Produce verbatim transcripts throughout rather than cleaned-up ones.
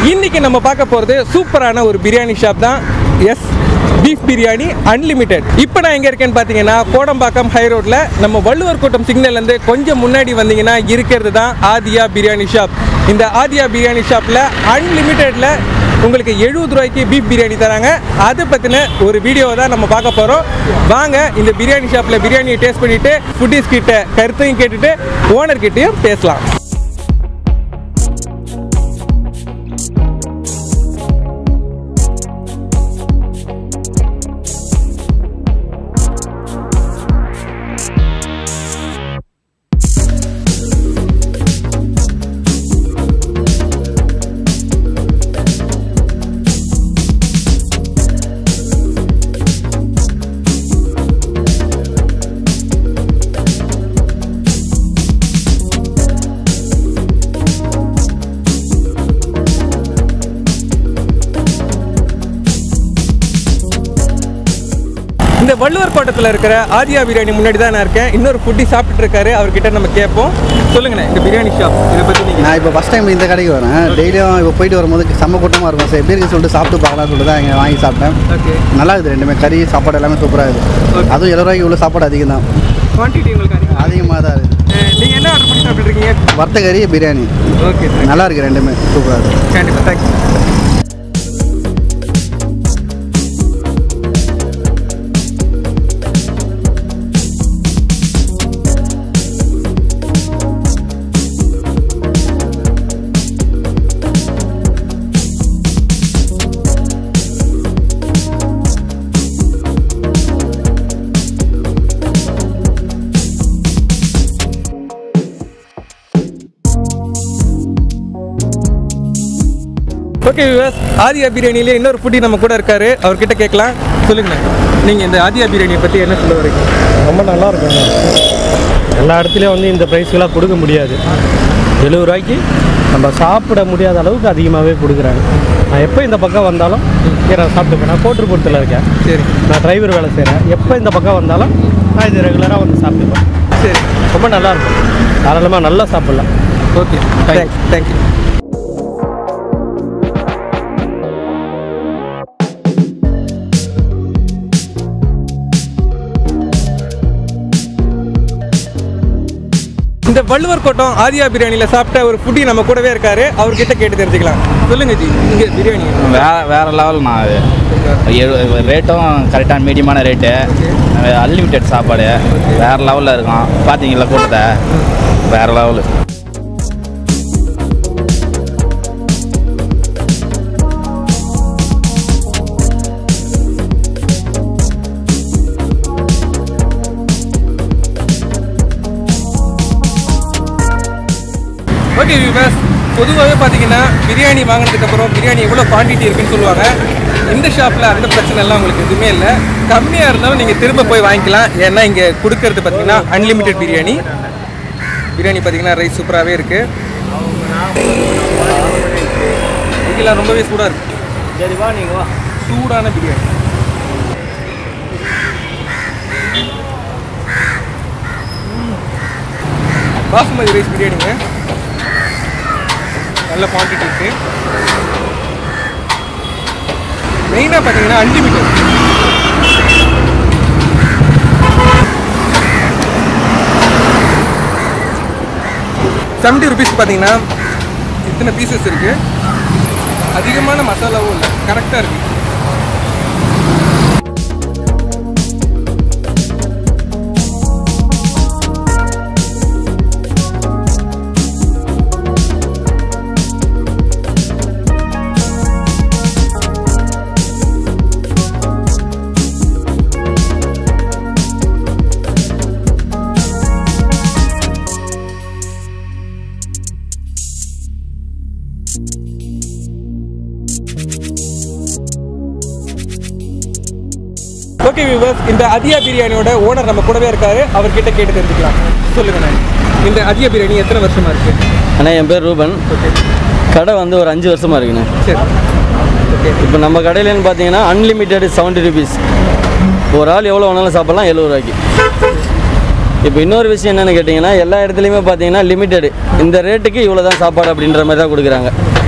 இன்னைக்கு நம்ம பார்க்க போகிறது சூப்பரான ஒரு பிரியாணி ஷாப் தான். Yes, beef biryani unlimited. இப்போ நான் எங்கே இருக்கேன்னு பார்த்தீங்கன்னா கோடம்பாக்கம் ஹை ரோட்டில் நம்ம வள்ளுவர் கோட்டம் சிக்னல்லேருந்து கொஞ்சம் முன்னாடி வந்தீங்கன்னா இருக்கிறது தான் ஆதியா பிரியாணி ஷாப். இந்த ஆதியா பிரியாணி ஷாப்பில் அன்லிமிட்டெடில் உங்களுக்கு எழுபது ரூபாய்க்கு பீஃப் பிரியாணி தராங்க. அதை பற்றின ஒரு வீடியோவை தான் நம்ம பார்க்க போகிறோம். வாங்க இந்த பிரியாணி ஷாப்பில் பிரியாணியை டேஸ்ட் பண்ணிவிட்டு ஃபுட்டீஸ் கிட்ட கருத்தையும் கேட்டுட்டு ஓனர்கிட்டையும் பேசலாம். இந்த வள்ளுவர் கோட்டத்தில் இருக்கிற ஆதியா பிரியாணி முன்னாடி தான் நான் இருக்கேன். இன்னொரு ஃபுட்டி சாப்பிட்டு இருக்காரு, அவர்கிட்ட நம்ம கேட்போம். சொல்லுங்கண்ணே, இந்த பிரியாணி ஷாப் இதை பற்றி நீங்கள். நான் இப்போ ஃபஸ்ட் டைம் இந்த கடைக்கு வரேன். டெய்லியும் இப்போ போயிட்டு வரும்போது செம்ம கூட்டமாக இருக்கும். சார் எப்படி இருக்குன்னு சொல்லிட்டு சாப்பிட்டு பார்க்கலாம் சொல்லிட்டு தான் இங்கே வாங்கி சாப்பிட்டேன். ஓகே, நல்லா இருக்குது. ரெண்டுமே கறி சாப்பாடு எல்லாமே சூப்பராக இருக்குது. அதுவும் எழுபது ரூபாய்க்கு உள்ள சாப்பாடு அதிகம் தான். குவான்டிட்டி உங்களுக்கு அதிகம் அதிகமாக தான் இருக்குது. நீங்கள் என்ன ஆர்டர் பண்ணி சாப்பிட்ருக்கீங்க? வறுத்த கறி பிரியாணி. ஓகே, நல்லா இருக்குது. ரெண்டுமே சூப்பராக இருக்குது. கண்டிப்பாக, தேங்க்ஸ். ஓகே விவாஸ், ஆதியா பிரியாணியிலே இன்னொரு ஃபுட்டி நம்ம கூட இருக்காரு, அவர்கிட்ட கேட்கலாம். சொல்லுங்கண்ணே, நீங்கள் இந்த ஆதியா பிரியாணியை பற்றி என்ன சொல்ல வரீங்க? ரொம்ப நல்லா இருக்குங்க. எல்லா இடத்துலையும் வந்து இந்த ப்ரைஸ்க்கெல்லாம் கொடுக்க முடியாது. எழுபது ரூபாய்க்கு நம்ம சாப்பிட முடியாத அளவுக்கு அதிகமாகவே கொடுக்குறாங்க. நான் எப்போ இந்த பக்கம் வந்தாலும் நான் சாப்பிட்டுப்பேன். நான் கோட்டூர்புரத்தில் இருக்கேன். சரி, நான் டிரைவர் வேலை செய்கிறேன். எப்போ இந்த பக்கம் வந்தாலும் நான் இது ரெகுலராக வந்து சாப்பிட்டுப்பேன். சரி, ரொம்ப நல்லாயிருக்கும். தாராளமாக நல்லா சாப்பிட்லாம். Okay, thanks. தேங்க்யூ. இந்த வள்ளுவர் கோட்டம் ஆதியா பிரியாணியில் சாப்பிட்ட ஒரு ஃபுட்டி நம்ம கூடவே இருக்காரு, அவர்கிட்ட கேட்டு தெரிஞ்சுக்கலாம். சொல்லுங்க ஜி, இங்கே பிரியாணி வேற வேற லெவல்ண்ணா. அது ரேட்டும் கரெக்டான மீடியமான ரேட்டு, அன்லிமிட்டெட் சாப்பாடு வேற லெவலில் இருக்கும். பார்த்தீங்களா கூட்டத்தை, வேற லெவலு. ஓகே விவாஸ், பொதுவாகவே பார்த்தீங்கன்னா பிரியாணி வாங்கினதுக்கப்புறம் பிரியாணி எவ்வளோ குவான்டிட்டி இருக்குன்னு சொல்லுவாங்க. இந்த ஷாப்பில் அந்த பிரச்சனைலாம் உங்களுக்கு எதுவுமே இல்லை. கம்மியாக இருந்தாலும் நீங்கள் திரும்ப போய் வாங்கிக்கலாம். ஏன்னா இங்கே கொடுக்கறது பார்த்தீங்கன்னா அன்லிமிட்டெட் பிரியாணி. பிரியாணி பார்த்தீங்கன்னா ரைஸ் சூப்பராகவே இருக்குது. இங்கெல்லாம் ரொம்பவே சூடாக இருக்குது. சரி வா, நீங்கள் வா. சூடான பிரியாணி. பாசுமதி ரைஸ் பிரியாணிங்க, நல்ல குவான்டிட்டி இருக்குது. மெயினாக பார்த்தீங்கன்னா அன்லிமிட்டட். செவன்ட்டி ருபீஸ் பார்த்தீங்கன்னா இத்தனை பீசஸ் இருக்குது. அதிகமான மசாலாவும் இல்லை, கரெக்டாக இருக்குது. ஓகே வியூவர்ஸ், இந்த அதியா பிரியாணியோட ஓனர் நம்ம கூடவே இருக்காரு, அவர்கிட்ட கேட்டு தெரிஞ்சுக்கலாம். சொல்லுங்கண்ணே, இந்த அதியா பிரியாணி எத்தனை வருஷமா இருக்கு? அண்ணா என் பேர் ரூபன். ஓகே, கடை வந்து ஒரு அஞ்சு வருஷமா இருக்குண்ணே. சரி, ஓகே. இப்போ நம்ம கடையிலன்னு பார்த்தீங்கன்னா அன்லிமிட்டெட் செவன்ட்டி ருபீஸ். ஒரு ஆள் எவ்வளோ வேணாலும் சாப்பிட்லாம் எழுபது ரூபாய்க்கு. இப்போ இன்னொரு விஷயம் என்னென்னு கேட்டிங்கன்னா, எல்லா இடத்துலையுமே பார்த்தீங்கன்னா லிமிட்டெடு, இந்த ரேட்டுக்கு இவ்வளோ தான் சாப்பாடு அப்படின்ற மாதிரி தான் கொடுக்குறாங்க.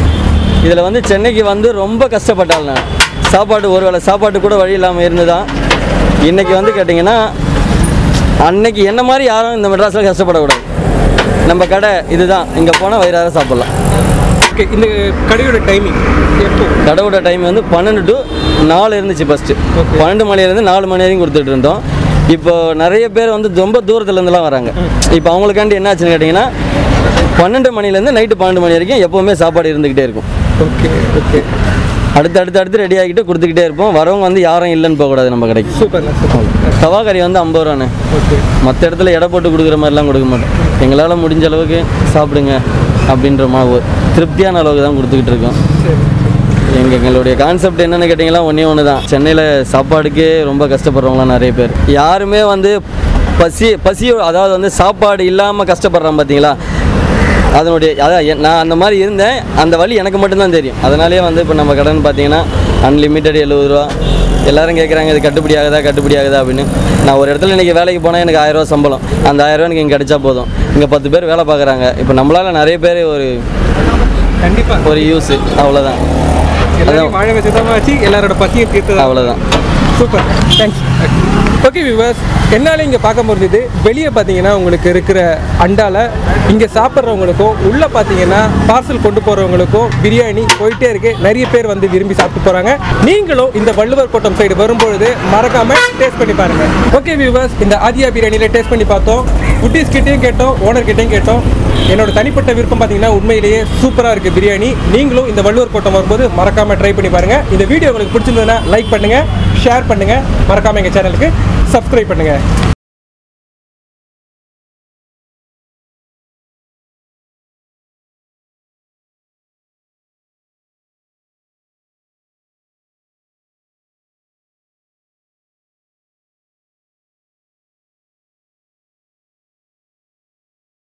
இதில் வந்து சென்னைக்கு வந்து ரொம்ப கஷ்டப்பட்டாள் நான். சாப்பாடு ஒரு வேளை சாப்பாட்டு கூட வழி இல்லாமல் இருந்து தான் இன்றைக்கி வந்து கேட்டிங்கன்னா அன்னைக்கு என்ன மாதிரி யாரும் இந்த மெட்ராஸில் கஷ்டப்படக்கூடாது. நம்ம கடை இதுதான், இங்கே போனால் வயிறார சாப்பிட்லாம். ஓகே, இந்த கடையோட டைமிங் எப்போ? கடையோட டைம் வந்து பன்னெண்டு டு நாலு இருந்துச்சு ஃபஸ்ட்டு. பன்னெண்டு மணிலேருந்து நாலு மணி வரைக்கும் கொடுத்துட்டு இருந்தோம். இப்போ நிறைய பேர் வந்து ரொம்ப தூரத்துலேருந்துலாம் வராங்க. இப்போ அவங்களுக்காண்டி என்ன ஆச்சுன்னு கேட்டிங்கன்னா பன்னெண்டு மணிலேருந்து நைட்டு பன்னெண்டு மணி வரைக்கும் எப்போவுமே சாப்பாடு இருந்துக்கிட்டே இருக்கும். ஓகே ஓகே அடுத்து அடுத்து அடுத்து ரெடி ஆகிட்டு கொடுத்துக்கிட்டே இருப்போம். வரவங்க வந்து யாரும் இல்லைன்னு போகக்கூடாது நம்ம கடைக்கு. Super super. தவா கறி வந்து ஐம்பது ரூபாண்ணே. ஓகே. மற்ற இடத்துல எடை போட்டு கொடுக்குற மாதிரிலாம் கொடுக்க மாட்டோம். எங்களால் முடிஞ்ச அளவுக்கு சாப்பிடுங்க அப்படின்ற மாதிரி திருப்தியான அளவுக்கு தான் கொடுத்துக்கிட்டு இருக்கோம். எங்கள் எங்களுடைய கான்செப்ட் என்னென்னு கேட்டிங்கன்னா ஒன்றே ஒன்று தான். சென்னையில் சாப்பாடுக்கே ரொம்ப கஷ்டப்படுறவங்களாம் நிறைய பேர். யாருமே வந்து பசி பசி அதாவது வந்து சாப்பாடு இல்லாமல் கஷ்டப்படுறான் பார்த்தீங்களா, அதனுடைய அதான் நான் அந்த மாதிரி இருந்தேன். அந்த வழி எனக்கு மட்டும்தான் தெரியும். அதனாலே வந்து இப்போ நம்ம கடன் பார்த்தீங்கன்னா அன்லிமிட்டட் எழுபது ரூபா. எல்லோரும் கேட்குறாங்க இது கட்டுப்படி ஆகுதா கட்டுப்படி ஆகுதா அப்படின்னு. நான் ஒரு இடத்துல இன்றைக்கி வேலைக்கு போனால் எனக்கு ஆயிரரூவா சம்பளம். அந்த ஆயிரரூவா எனக்கு இங்கே கிடைச்சா போதும். இங்கே பத்து பேர் வேலை பார்க்குறாங்க. இப்போ நம்மளால் நிறைய பேர் ஒரு கண்டிப்பாக ஒரு யூஸு, அவ்வளோதான். அதான் வாழ வச்சு எல்லாரோட பசியை தீர்த்து அவ்வளோதான். Super, thanks. ஓகே வியூவர்ஸ், என்னால் இங்கே பார்க்க முடியுது. வெளியே பார்த்தீங்கன்னா உங்களுக்கு இருக்கிற அண்டாவில் இங்கே சாப்பிட்றவங்களுக்கும் உள்ளே பார்த்தீங்கன்னா பார்சல் கொண்டு போகிறவங்களுக்கும் பிரியாணி போயிட்டே இருக்கு. நிறைய பேர் வந்து விரும்பி சாப்பிட்டு போகிறாங்க. நீங்களும் இந்த வள்ளுவர் கோட்டம் சைடு வரும்பொழுது மறக்காமல் டேஸ்ட் பண்ணி பாருங்கள். ஓகே வியூவர்ஸ், இந்த ஆதியா பிரியாணியில் டேஸ்ட் பண்ணி பார்த்தோம். குட்டீஸ் கிட்டேயும் கேட்டோம், ஓனர் கிட்டேயும் கேட்டோம். என்னோட தனிப்பட்ட விருப்பம் பார்த்தீங்கன்னா உண்மையிலேயே சூப்பராக இருக்குது பிரியாணி. நீங்களும் இந்த வள்ளுவர் கோட்டம் வரும்போது மறக்காமல் ட்ரை பண்ணி பாருங்கள். இந்த வீடியோ உங்களுக்கு பிடிச்சிருந்ததுன்னா லைக் பண்ணுங்கள், ஷேர் பண்ணுங்கள், மறக்காமல் எங்கள் சேனலுக்கு சப்ஸ்கிரைப் பண்ணுங்கள்.